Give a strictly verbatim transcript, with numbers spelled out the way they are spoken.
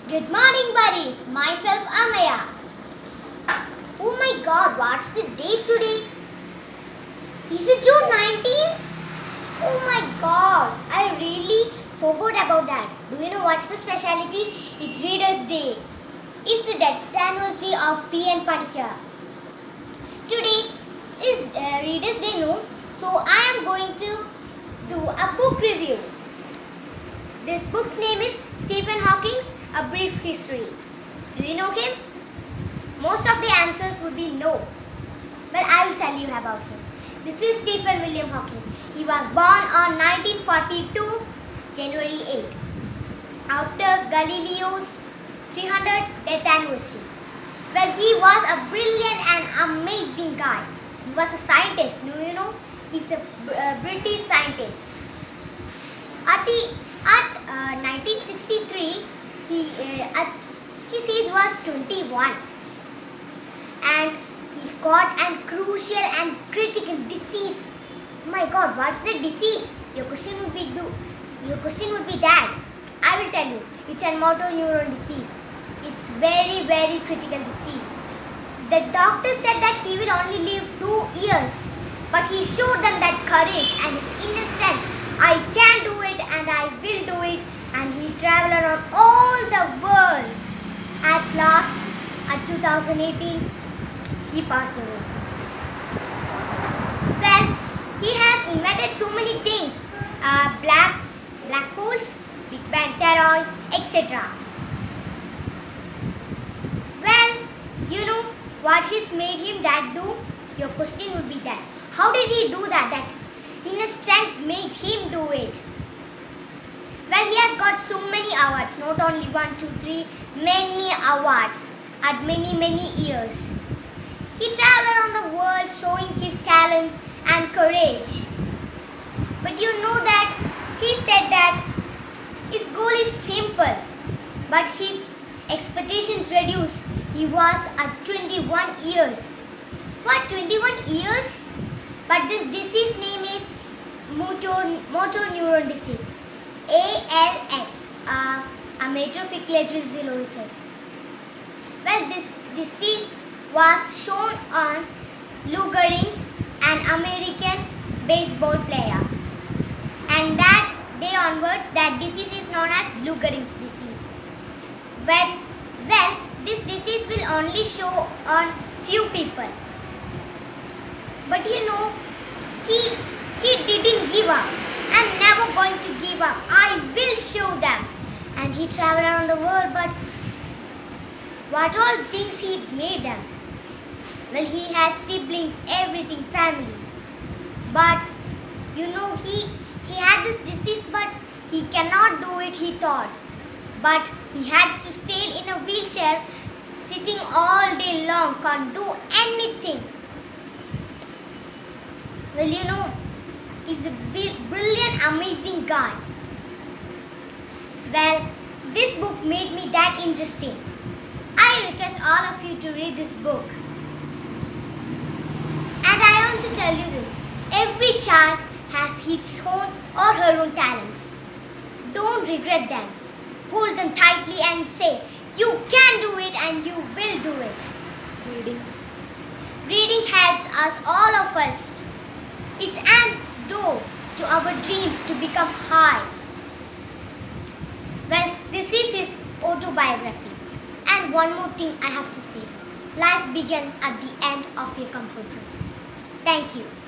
Good morning, buddies. Myself, Amaya. Oh my god, what's the date today? Is it June nineteenth? Oh my god, I really forgot about that. Do you know what's the speciality? It's Reader's Day. It's the death anniversary of P N Panikkar. Today is uh, Reader's Day, no? So I am going to do a book review. This book's name is Stephen Hawking's A Brief History. Do you know him? Most of the answers would be no. But I will tell you about him. This is Stephen William Hawking. He was born on nineteen forty-two, January eighth, after Galileo's three hundredth death anniversary. Well, he was a brilliant and amazing guy. He was a scientist, do you know? He's a uh, British scientist. At, the, at uh, nineteen sixty-three, he, uh, at his age was twenty-one. And he got a crucial and critical disease. Oh my god, what's the disease? Your question would be do, your question would be that. I will tell you. It's a motor neuron disease. It's very very critical disease. The doctor said that he will only live two years, but he showed them that courage and his inner strength. I can do it and I will do it. And he traveled around all the world. At last, at two thousand eighteen, he passed away. Well, he has invented so many things. Uh, black, black holes, Big Bang Theory, et cetera. Well, you know what has made him that do? Your question would be that. How did he do that? That inner strength made him do it. Well, he has got so many awards. Not only one, two, three, many awards at many, many years. He traveled around the world showing his talents and courage. But you know that he said that his goal is simple, but his expectations reduced. He was at twenty-one years. What, twenty-one years? But this disease name is motor, motor neuron disease. A L S, uh, amyotrophic lateral sclerosis. Well, this disease was shown on Lou Gehrig's, an American baseball player. And that day onwards, that disease is known as Lou Gehrig's disease. Well, well, this disease will only show on few people. But you know, he, he didn't give up. I'm never going to give up. I will show them. And he traveled around the world, but what all things he made them? Well, he has siblings, everything, family. But, you know, he, he had this disease, but he cannot do it, he thought. But he had to stay in a wheelchair, sitting all day long, can't do anything. Well, you know, he's a brilliant, amazing guy. Well, this book made me that interesting. I request all of you to read this book. And I want to tell you this. Every child has his own or her own talents. Don't regret them. Hold them tightly and say, you can do it and you will do it. Reading. Reading helps us, all of us. It's an door to our dreams to become high. Well, this is his autobiography. And one more thing I have to say. Life begins at the end of your comfort zone. Thank you.